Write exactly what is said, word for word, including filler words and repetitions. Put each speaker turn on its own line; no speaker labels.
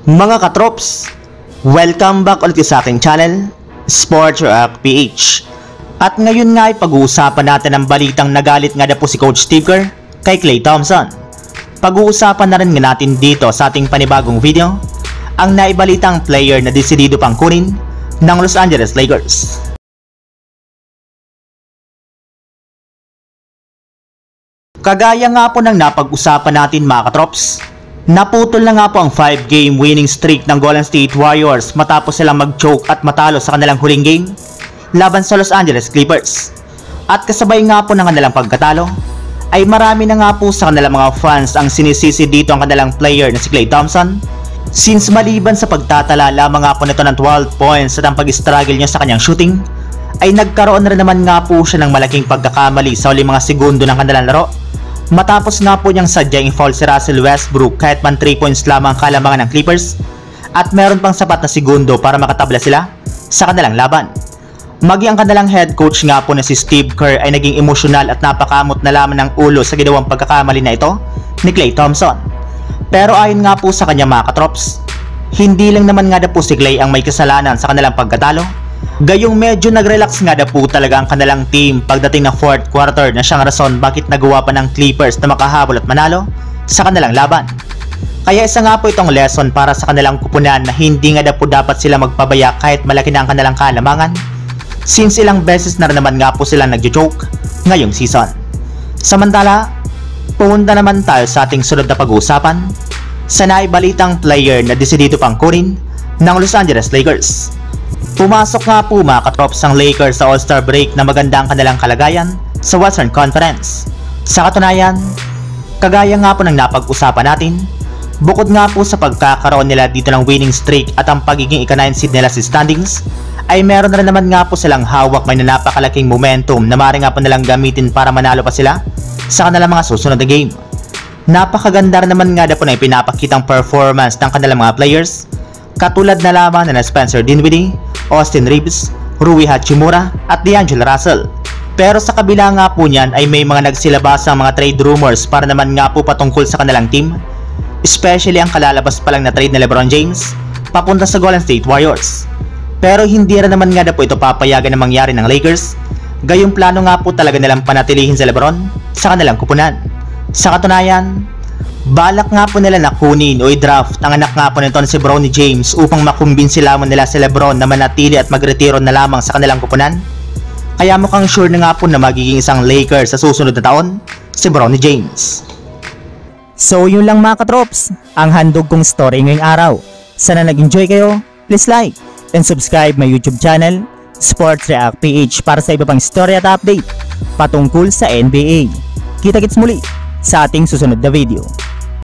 Mga katrops, welcome back ulit sa aking channel, Sports React P H. At ngayon nga ay pag-uusapan natin ang balitang nagalit nga na po si Coach Steve Kerr kay Klay Thompson. Pag-uusapan na rin nga natin dito sa ating panibagong video ang naibalitang player na desidido pang kunin ng Los Angeles Lakers. Kagaya nga po ng napag-usapan natin mga katrops, naputol na nga po ang five game winning streak ng Golden State Warriors matapos silang mag-choke at matalo sa kanilang huling game laban sa Los Angeles Clippers. At kasabay nga po ng kanilang pagkatalo, ay marami na nga po sa kanilang mga fans ang sinisisi dito ang kanilang player na si Klay Thompson, since maliban sa pagtatala lamang nga po nito ng twelve points at ang pag-struggle niya sa kanyang shooting, ay nagkaroon na rin naman nga po siya ng malaking pagkakamali sa huling mga segundo ng kanilang laro. Matapos nga po niyang sadyang i-foul si Russell Westbrook kahit man three points lamang kalamangan ng Clippers, at meron pang sapat na segundo para makatabla sila sa kanilang laban. Maging ang kanilang head coach nga po na si Steve Kerr ay naging emosyonal at napakamot na laman ng ulo sa ginawang pagkakamali na ito ni Klay Thompson. Pero ayon nga po sa kanya mga katrops, hindi lang naman nga na po si Klay ang may kasalanan sa kanilang pagkatalo. Gayong medyo nag-relax nga na po talaga ang kanilang team pagdating ng fourth quarter na siyang rason bakit nagawa pa ng Clippers na makahabol at manalo sa kanilang laban. Kaya isa nga po itong lesson para sa kanilang kupunan na hindi nga na po dapat sila magpabaya kahit malaki na ang kanilang kalamangan, since ilang beses na rin naman nga po sila nag-joke ngayong season. Samantala, pumunta naman tayo sa ating sunod na pag-uusapan sa naibalitang player na desidido pang kunin ng Los Angeles Lakers. Pumasok nga po mga katrops ang Lakers sa All-Star break na maganda ang kanilang kalagayan sa Western Conference. Sa katunayan, kagaya nga po ng napag-usapan natin, bukod nga po sa pagkakaroon nila dito ng winning streak at ang pagiging ika-nine seed nila sa standings, ay meron na rin naman nga po silang hawak may napakalaking momentum na maaari nga po nilang gamitin para manalo pa sila sa kanilang mga susunod na game. Napakaganda rin naman nga na po na ipinapakitang performance ng kanilang mga players, katulad na lamang na Spencer Dinwiddie, Austin Reeves, Rui Hachimura at D'Angelo Russell. Pero sa kabila nga po niyan ay may mga nagsilabasang mga trade rumors para naman nga po patungkol sa kanilang team, especially ang kalalabas pa lang na trade na LeBron James papunta sa Golden State Warriors. Pero hindi rin naman nga na po ito papayagan na mangyari ng Lakers, gayong plano nga po talaga nilang panatilihin si LeBron sa kanilang kupunan. Sa katunayan, balak nga po nila na kunin o i-draft ang anak nga po nito na si Bronny James upang makumbinsi lamang nila si LeBron na manatili at magretiro na lamang sa kanilang kupunan. Kaya mukhang sure na nga po na magiging isang Lakers sa susunod na taon si Bronny James.
So yun lang mga katrops, ang handog kong story ngayong araw. Sana nag-enjoy kayo, please like and subscribe my YouTube channel, Sports React P H, para sa iba pang story at update patungkol sa N B A. Kita-kits muli sa ating susunod na video.